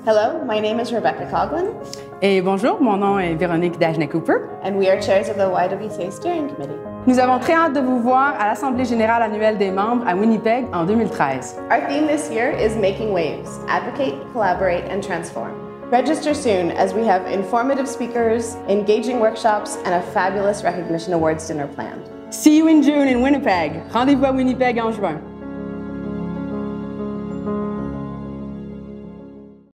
Hello, my name is Rebecca Coughlin. Et bonjour, mon nom est Véronique Dagenet-Cooper. And we are chairs of the YWCA Steering Committee. Nous avons très hâte de vous voir à l'Assemblée générale annuelle des membres à Winnipeg en 2013. Our theme this year is Making Waves, Advocate, Collaborate, and Transform. Register soon as we have informative speakers, engaging workshops, and a fabulous recognition awards dinner planned. See you in June in Winnipeg. Rendez-vous à Winnipeg en juin.